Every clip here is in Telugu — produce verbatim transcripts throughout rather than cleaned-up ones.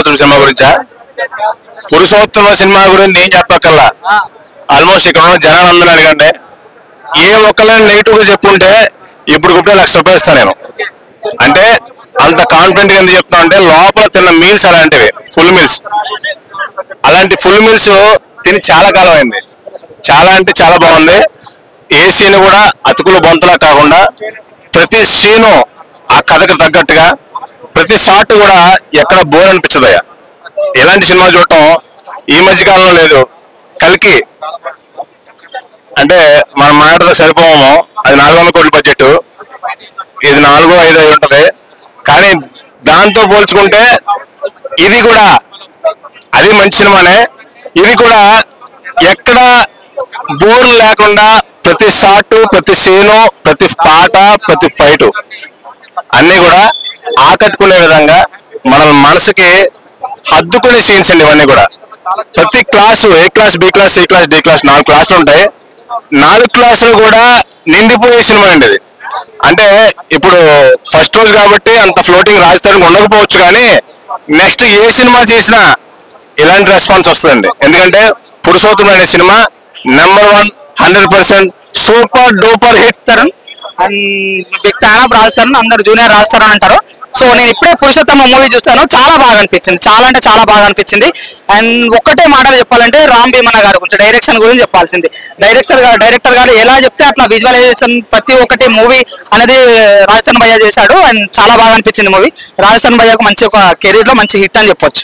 పురుషోత్తమ సినిమా గురించా? పురుషోత్తమ సినిమా గురించి నేను చెప్పక్కల్లా, ఆల్మోస్ట్ ఇక్కడ ఉన్న జనాలందరూ అడగండి, ఏ ఒక్కళ్ళని నెగిటివ్ గా చెప్పుంటే ఇప్పుడు కూడా లక్ష రూపాయలు ఇస్తాను నేను. అంటే అంత కాన్ఫిడెంట్ గా ఎందుకు చెప్తున్నా అంటే లోపల తిన్న మీల్స్ అలాంటివి, ఫుల్ మీల్స్. అలాంటి ఫుల్ మీల్స్ తిని చాలా కాలం అయింది. చాలా అంటే చాలా బాగుంది. ఏ సీన్ కూడా అతుకులు బొంతలా కాకుండా ప్రతి సీను ఆ కథకు తగ్గట్టుగా, ప్రతి షాట్ కూడా ఎక్కడ బోర్ అనిపించదయ్యా. ఎలాంటి సినిమా చూడటం ఈ మధ్య కాలంలో లేదు. కల్కి అంటే మనం మాటతో సరిపోము, అది నాలుగు వందల కోట్ల బడ్జెట్, ఇది నాలుగో ఐదో అయి ఉంటది. కానీ దాంతో పోల్చుకుంటే ఇది కూడా, అది మంచి సినిమానే. ఇది కూడా ఎక్కడ బోర్ లేకుండా ప్రతి షాట్, ప్రతి సీను, ప్రతి పాట, ప్రతి ఫైట్ అన్ని కూడా ఆకట్టుకునే విధంగా మన మనసుకి హద్దుకునే సీన్స్ అండి ఇవన్నీ కూడా. ప్రతి class, A class, B class, C class, D class, నాలుగు క్లాసులు ఉంటాయి. నాలుగు క్లాసులు కూడా నిండిపోయే సినిమా అండి ఇది. అంటే ఇప్పుడు ఫస్ట్ రోజు కాబట్టి అంత ఫ్లోటింగ్ రాజధానికి ఉండకపోవచ్చు, కానీ నెక్స్ట్ ఏ సినిమా చేసినా ఇలాంటి రెస్పాన్స్ వస్తుందండి. ఎందుకంటే పురుషోత్తమ అనే cinema number one, hundred percent super duper hit. Tarun and big fan of Raj Tarun, అందరు జూనియర్ రాజ్ తరుణ్ అంటారు. సో నేను ఇప్పుడే పురుషోత్తమ మూవీ చూస్తాను, చాలా బాగా అనిపించింది, చాలా అంటే చాలా బాగా అనిపించింది. అండ్ ఒక్కటే మాటలు చెప్పాలంటే రామ్ భీమన్న గారు కొంచెం డైరెక్షన్ గురించి చెప్పాల్సింది. డైరెక్టర్ గారు డైరెక్టర్ గారు ఎలా చెప్తే అట్లా విజువలైజేషన్ ప్రతి ఒక్కటి మూవీ అనేది రాజస్థాన్ భయ్య చేశాడు. అండ్ చాలా బాగా అనిపించింది మూవీ. రాజస్థాన్ భయ్యకు మంచి ఒక కెరీర్ లో మంచి హిట్ అని చెప్పొచ్చు.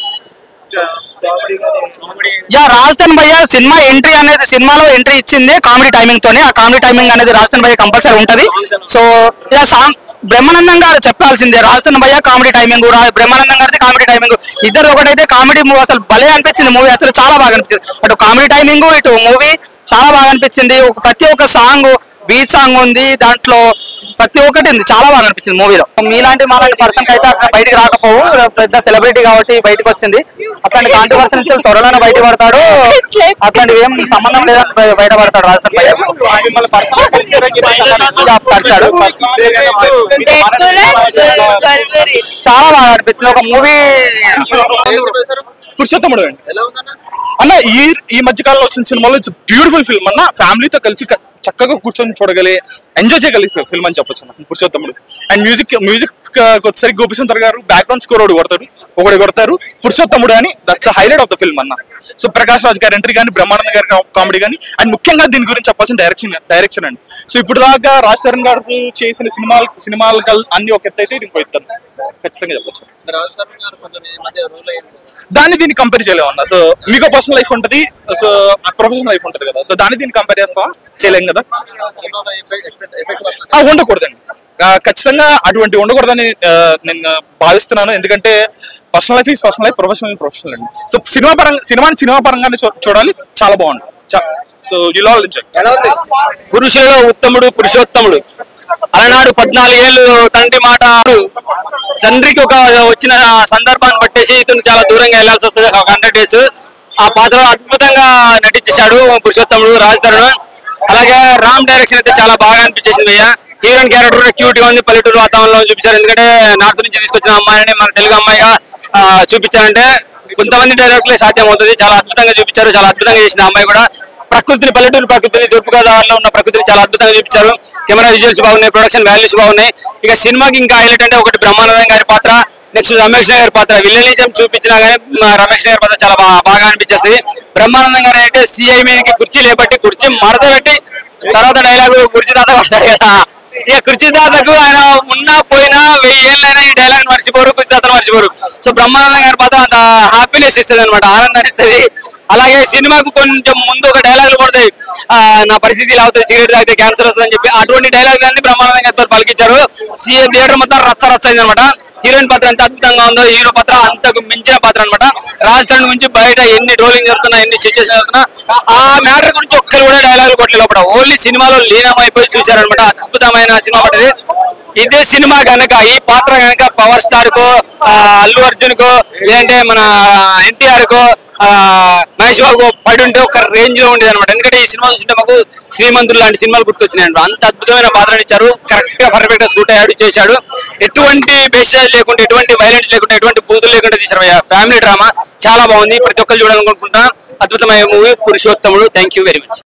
యా రాజస్థాన్ భయ్య సినిమా ఎంట్రీ అనేది, సినిమాలో ఎంట్రీ ఇచ్చింది కామెడీ టైమింగ్ తోనే. ఆ కామెడీ టైమింగ్ అనేది రాజస్థాన్ భయ్య కంపల్సరీ ఉంటది. సో యా సాంగ్ బ్రహ్మానందం గారు చెప్పాల్సిందే, రాజస్థాన్ భయ్య కామెడీ టైమింగ్, బ్రహ్మానందం గారిది కామెడీ టైమింగ్, ఇద్దరు ఒకటైతే కామెడీ మూవీ అసలు భలే అనిపించింది. మూవీ అసలు చాలా బాగా అనిపించింది. అటు కామెడీ టైమింగ్, ఇటు మూవీ చాలా బాగా అనిపించింది. ఒక ప్రతి ఒక్క సాంగ్, బీచ్ సాంగ్ ఉంది దాంట్లో, ప్రతి ఒక్కటి ఉంది, చాలా బాగా అనిపించింది మూవీలో. మీలాంటి మాలాంటి పర్సన్ అయితే అక్కడ బయటకు రాకపోవు, పెద్ద సెలబ్రిటీ కాబట్టి బయటకు వచ్చింది. అట్లాంటి కాంట్రవర్సీ నుంచి త్వరలోనే బయట పడతాడు, అట్లాంటివి ఏం సంబంధం లేదని బయటపడతాడు రాజస్థాన్ భయ్య. పరిచాడు చాలా బాగా అనిపించింది ఒక మూవీ. పురుషోత్తముడు అన్న ఈ ఈ మధ్య కాలంలో వచ్చిన సినిమాలో ఇట్స్ బ్యూటిఫుల్ ఫిల్మ్ అన్న. ఫ్యామిలీతో కలిసి చక్కగా కూర్చొని చూడగలి, ఎంజాయ్ చేయగలిగే ఫిల్మ్ అని చెప్పొచ్చు అన్న పురుషోత్తముడు. అండ్ మ్యూజిక్ మ్యూజిక్ వచ్చేసరికి గోపిచందర్ గారు బ్యాక్గ్రౌండ్ స్కోర్ ఒకటి కొడతాడు, ఒకటి కొడతారు పురుషోత్తముడు అని. That's highlight of the film అన్న. సో ప్రకాష్ రాజ్ గారి ఎంట్రీ కానీ, బ్రహ్మానంద గారి కామెడీ కానీ, అండ్ ముఖ్యంగా దీని గురించి చెప్పాల్సిన డైరెక్షన్ డైరెక్షన్ అండి. సో ఇప్పుడు దాకా రాజ్ తరుణ్ గారు చేసిన సినిమాలు సినిమాలు అన్ని ఒక ఎత్తు అయితే ఇది ఇంకో ఎత్తు ఖచ్చితంగా చెప్పొచ్చు. దాన్ని దీన్ని కంపేర్ చేయలేము అన్న. సో మీకు పర్సనల్ లైఫ్ ఉంటుంది, సో ప్రొఫెషనల్ లైఫ్ ఉంటుంది కదా. సో దాన్ని దీన్ని కంపేర్ చేస్తావా? చేయలేం కదా, ఉండకూడదండి. ఖచ్చితంగా అటువంటి ఉండకూడదని నేను భావిస్తున్నాను. ఎందుకంటే personal life is personal life, professional professional అండి. సో సినిమా పరంగా సినిమాని సినిమా పరంగానే చూడాలి, చాలా బాగుంటుంది. So you all enjoy. పురుషులలో ఉత్తముడు పురుషోత్తముడు. అలనాడు పద్నాలుగేళ్లు తండ్రి మాట తండ్రికి ఒక వచ్చిన సందర్భాన్ని పట్టేసి ఇతను చాలా దూరంగా వెళ్లాల్సి వస్తుంది ఒక హండ్రెడ్ డేస్. ఆ పాత్రలో అద్భుతంగా నటించేశాడు పురుషోత్తముడు రాజ్ తరుణ్. అలాగే రామ్ డైరెక్షన్ అయితే చాలా బాగా అనిపించేసింది భయ్య. హీరోయిన్ క్యారెక్టర్ కూడా క్యూట్ గా ఉంది, పల్లెటూరు వాతావరణంలో చూపించారు. ఎందుకంటే నార్త్ నుంచి తీసుకొచ్చిన అమ్మాయిని మన తెలుగు అమ్మాయిగా చూపించారంటే కొంతమంది డైరెక్టర్లే సాధ్యం అవుతుంది. చాలా అద్భుతంగా చూపించారు, చాలా అద్భుతంగా చేసిన అమ్మాయి కూడా. ప్రకృతిని, పల్లెటూరు ప్రకృతిని, తూర్పుగోదావరిలో ఉన్న ప్రకృతిని చాలా అద్భుతంగా చూపించారు. కెమెరా విజువల్స్ బాగున్నాయి, ప్రొడక్షన్ వాల్యూస్ బాగున్నాయి. ఇక సినిమాకి ఇంకా హైలైట్ అంటే ఒకటి బ్రహ్మానందం గారి పాత్ర, నెక్స్ట్ రమేష్ గారి పాత్ర. విల్లనిజం చూపించినా గానీ రమేష్ గారి పాత్ర చాలా బాగా అనిపించేస్తుంది. బ్రహ్మానందం గారు అయితే సిఐ మీదకి కుర్చీ లేపట్టి కుర్చీ మడత పెట్టి తర్వాత డైలాగు కుర్చీ తాత పడతారు కదా. ఇక కుర్చీ తాతకు ఆయన ఉన్నా పోయినా వెయ్యి ఏళ్ళైనా ఈ డైలాగ్ మర్చిపోరు, కుర్చీ తాతను మర్చిపోరు. సో బ్రహ్మానందం గారి పాత్ర అంత హ్యాపీనెస్ ఇస్తుంది అనమాట, ఆనందాన్ని ఇస్తుంది. అలాగే సినిమాకు కొంచెం ముందు ఒక డైలాగులు పడతాయి, నా పరిస్థితి ఇలా అవుతుంది, సిగరెట్ తాగితే క్యాన్సర్ వస్తుంది అని చెప్పి. అటువంటి డైలాగులన్నీ బ్రహ్మానందం గారితో పలికించారు. సీఏ థియేటర్ మొత్తం రచ్చ రచ్చ అయింది అనమాట. హీరోయిన్ పాత్ర ఎంత అద్భుతంగా ఉందో, హీరో పాత్ర అంతకు మించిన పాత్ర అనమాట. రాజ్ తరుణ్ గురించి బయట ఎన్ని ట్రోలింగ్ జరుగుతున్నా, ఎన్ని సిచ్యువేషన్ జరుగుతున్నా, ఆ మ్యాటర్ గురించి ఒక్కరు కూడా డైలాగులు కొట్టలేదు లోపల. ఓన్లీ సినిమాలో లీనమైపోయి చూశారనమాట. అద్భుతమైన సినిమా పడింది. ఇదే సినిమా కనుక, ఈ పాత్ర కనుక పవర్ స్టార్ కో, అల్లు అర్జున్ కో, లేదంటే మన ఎన్టీఆర్ కో, ఆ మహేష్ బాబు పడి ఉంటే ఒక రేంజ్ లో ఉండేది అనమాట. ఎందుకంటే ఈ సినిమా చూస్తుంటే మాకు శ్రీమంతులు లాంటి సినిమాలు గుర్తొచ్చినాయి. అంత అద్భుతమైన పాత్రను ఇచ్చారు. కరెక్ట్ గా పర్ఫెక్ట్ గా సూట్ అయ్యాడు, చేశాడు. ఎటువంటి బేస్టేజ్ లేకుండా, ఎటువంటి వైలెన్స్ లేకుండా, ఎటువంటి బూతులు లేకుండా తీశారు. ఫ్యామిలీ డ్రామా చాలా బాగుంది. ప్రతి ఒక్కరు చూడాలనుకుంటున్నా. అద్భుతమైన movie Purushothamudu. Thank you very much.